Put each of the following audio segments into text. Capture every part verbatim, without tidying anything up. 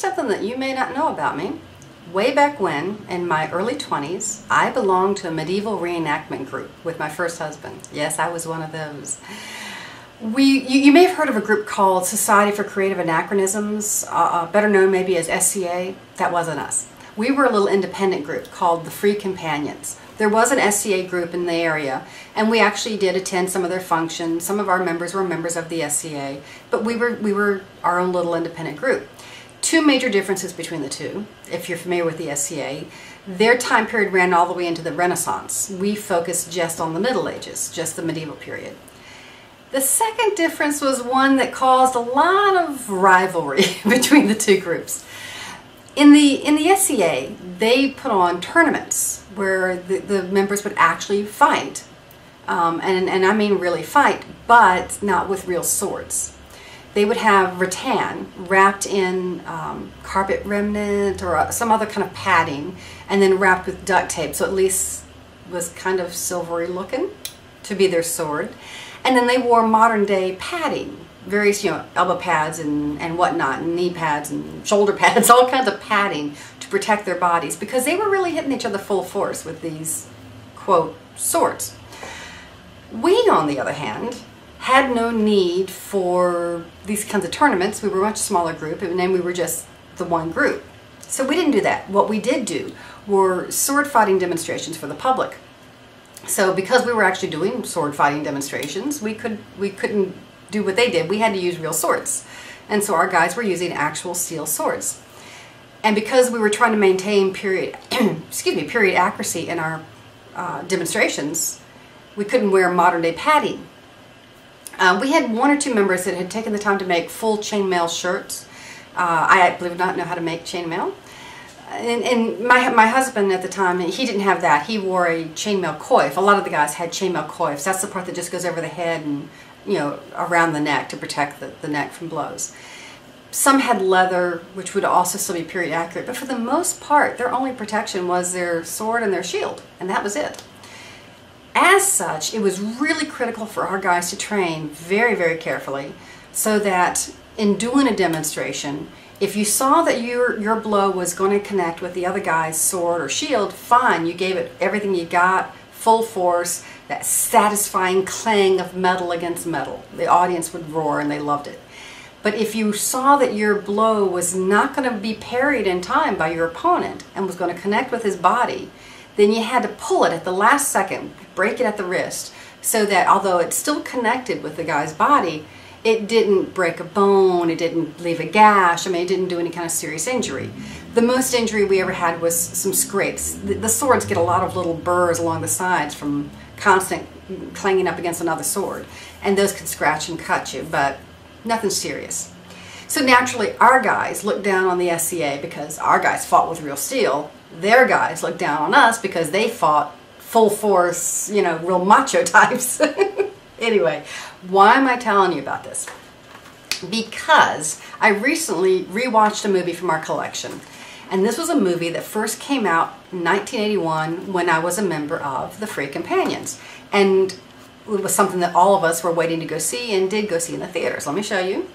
something that you may not know about me. Way back when, in my early twenties, I belonged to a medieval reenactment group with my first husband. Yes, I was one of those. We, you, you may have heard of a group called Society for Creative Anachronisms, uh, better known maybe as S C A. That wasn't us. We were a little independent group called the Free Companions. There was an S C A group in the area, and we actually did attend some of their functions. Some of our members were members of the S C A, but we were, we were our own little independent group. Two major differences between the two, if you're familiar with the S C A. Their time period ran all the way into the Renaissance. We focused just on the Middle Ages, just the medieval period. The second difference was one that caused a lot of rivalry between the two groups. In the, in the S C A, they put on tournaments where the, the members would actually fight. Um, and, and I mean really fight, but not with real swords. They would have rattan wrapped in um, carpet remnant or some other kind of padding, and then wrapped with duct tape, so at least was kind of silvery looking to be their sword. And then they wore modern day padding, various, you know, elbow pads and, and whatnot, and knee pads and shoulder pads, all kinds of padding to protect their bodies, because they were really hitting each other full force with these, quote, swords. We, on the other hand, had no need for these kinds of tournaments. We were a much smaller group, and then we were just the one group. So we didn't do that. What we did do were sword fighting demonstrations for the public. So because we were actually doing sword fighting demonstrations, we could we couldn't do what they did. We had to use real swords. And so our guys were using actual steel swords. And because we were trying to maintain period excuse me, period accuracy in our uh, demonstrations, we couldn't wear modern day padding. Uh, we had one or two members that had taken the time to make full chainmail shirts. Uh, I, believe it or not, know how to make chainmail. And, and my, my husband at the time, he didn't have that. He wore a chainmail coif. A lot of the guys had chainmail coifs. That's the part that just goes over the head and, you know, around the neck to protect the, the neck from blows. Some had leather, which would also still be period accurate. But for the most part, their only protection was their sword and their shield. And that was it. As such, it was really critical for our guys to train very, very carefully, so that in doing a demonstration, if you saw that your, your blow was going to connect with the other guy's sword or shield, fine, you gave it everything you got, full force, that satisfying clang of metal against metal. The audience would roar and they loved it. But if you saw that your blow was not going to be parried in time by your opponent and was going to connect with his body, then you had to pull it at the last second, break it at the wrist, so that although it still connected with the guy's body, it didn't break a bone, it didn't leave a gash, I mean, it didn't do any kind of serious injury. The most injury we ever had was some scrapes. The, the swords get a lot of little burrs along the sides from constant clanging up against another sword, and those could scratch and cut you, but nothing serious. So naturally, our guys looked down on the S C A because our guys fought with real steel. Their guys looked down on us because they fought full force, you know, real macho types. Anyway, why am I telling you about this? Because I recently rewatched a movie from our collection. And this was a movie that first came out in nineteen eighty-one when I was a member of the Free Companions. And it was something that all of us were waiting to go see and did go see in the theaters. Let me show you.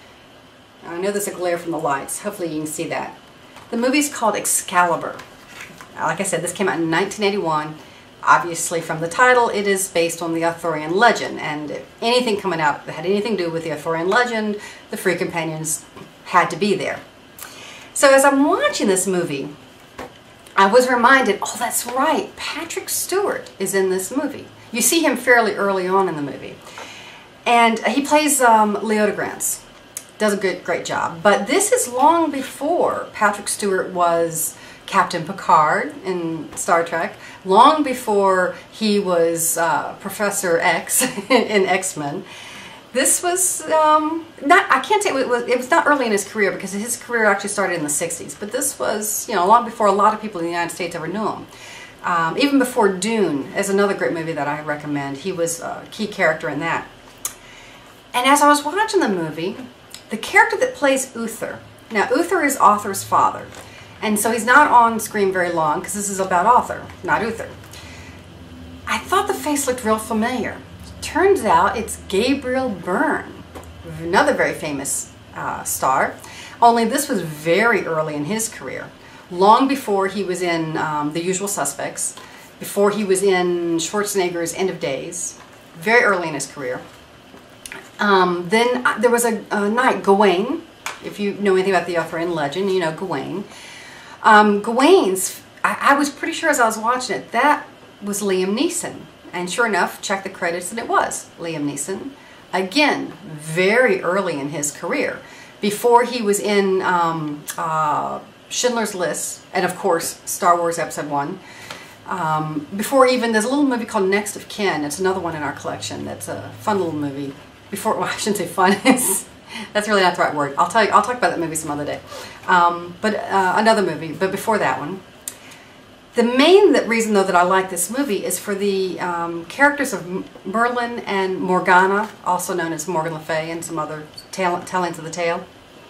I know there's a glare from the lights. Hopefully you can see that. The movie's called Excalibur. Like I said, this came out in nineteen eighty-one. Obviously, from the title, it is based on the Arthurian legend, and if anything coming out that had anything to do with the Arthurian legend, the Free Companions had to be there. So as I'm watching this movie, I was reminded, oh, that's right, Patrick Stewart is in this movie. You see him fairly early on in the movie. And he plays um, Leodegrance. Does a good, great job. But this is long before Patrick Stewart was Captain Picard in Star Trek, long before he was uh, Professor X in X-Men. This was um, not, I can't say it was, it was not early in his career, because his career actually started in the sixties, but this was, you know, long before a lot of people in the United States ever knew him. Um, even before Dune is another great movie that I recommend. He was a key character in that. And as I was watching the movie, the character that plays Uther, now Uther is Arthur's father, and so he's not on screen very long because this is about Arthur, not Uther. I thought the face looked real familiar. Turns out it's Gabriel Byrne, another very famous uh, star. Only this was very early in his career, long before he was in um, The Usual Suspects, before he was in Schwarzenegger's End of Days, very early in his career. Um, then there was a, a night, Gawain, if you know anything about the Arthurian legend, you know Gawain. Um, Gawain's, I, I was pretty sure as I was watching it, that was Liam Neeson. And sure enough, check the credits and it was Liam Neeson. Again, very early in his career. Before he was in um, uh, Schindler's List, and of course, Star Wars Episode one. Um, before even, there's a little movie called Next of Kin. It's another one in our collection. That's a fun little movie. Before, well, I shouldn't say fun. It's, that's really not the right word. I'll tell you. I'll talk about that movie some other day. Um, but uh, another movie. But before that one, the main that reason though that I like this movie is for the um, characters of Merlin and Morgana, also known as Morgan Le Fay, and some other tale, tellings of the tale.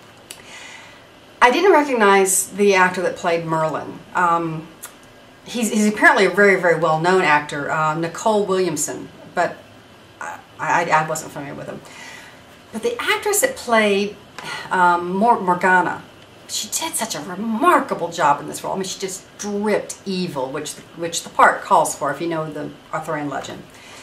I didn't recognize the actor that played Merlin. Um, he's, he's apparently a very, very well-known actor, uh, Nicole Williamson, but I, I, I wasn't familiar with him. But the actress that played um, Mor Morgana, she did such a remarkable job in this role. I mean, she just dripped evil, which the, which the part calls for, if you know the Arthurian legend.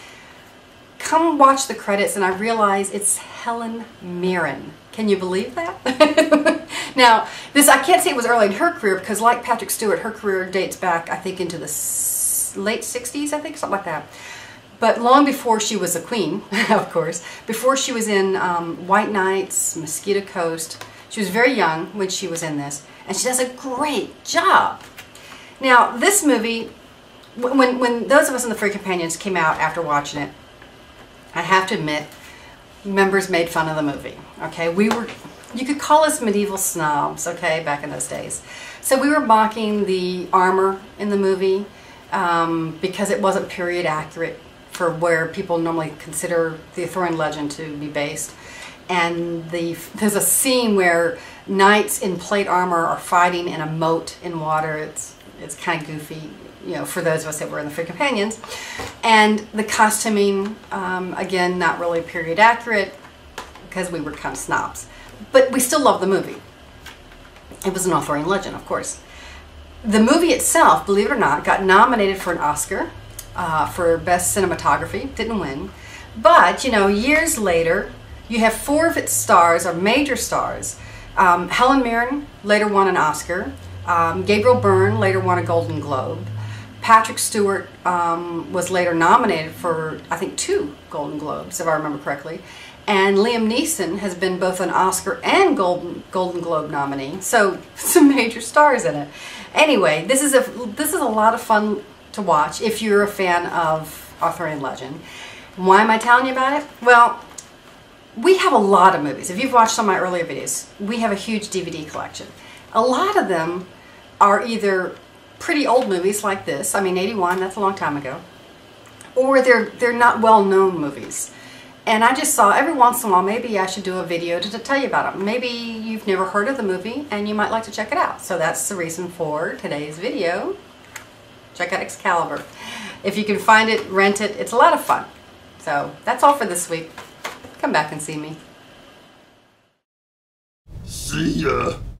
Come watch the credits and I realize it's Helen Mirren. Can you believe that? Now, this I can't say it was early in her career because, like Patrick Stewart, her career dates back, I think, into the s late sixties, I think, something like that. But long before she was a queen, of course, before she was in um, White Nights, Mosquito Coast. She was very young when she was in this, and she does a great job. Now, this movie, when, when those of us in the Furry Companions came out after watching it, I have to admit, members made fun of the movie, okay? We were, you could call us medieval snobs, okay, back in those days. So we were mocking the armor in the movie um, because it wasn't period accurate for where people normally consider the Arthurian legend to be based. And the, there's a scene where knights in plate armor are fighting in a moat in water. It's, it's kind of goofy, you know, for those of us that were in the Furry Companions. And the costuming, um, again, not really period accurate because we were kind of snobs. But we still love the movie. It was an Arthurian legend, of course. The movie itself, believe it or not, got nominated for an Oscar uh, for Best Cinematography. Didn't win. But, you know, years later, you have four of its stars, or major stars. Um, Helen Mirren later won an Oscar. Um, Gabriel Byrne later won a Golden Globe. Patrick Stewart um, was later nominated for, I think, two Golden Globes, if I remember correctly. And Liam Neeson has been both an Oscar and Golden Golden Globe nominee. So some major stars in it. Anyway, this is a this is a lot of fun to watch if you're a fan of Arthurian legend. Why am I telling you about it? Well, we have a lot of movies. If you've watched some of my earlier videos, we have a huge D V D collection. A lot of them are either pretty old movies like this, I mean eighty-one, that's a long time ago, or they're, they're not well-known movies. And I just saw every once in a while, maybe I should do a video to, to tell you about them. Maybe you've never heard of the movie and you might like to check it out. So that's the reason for today's video. Check out Excalibur. If you can find it, rent it, it's a lot of fun. So that's all for this week. Come back and see me. See ya.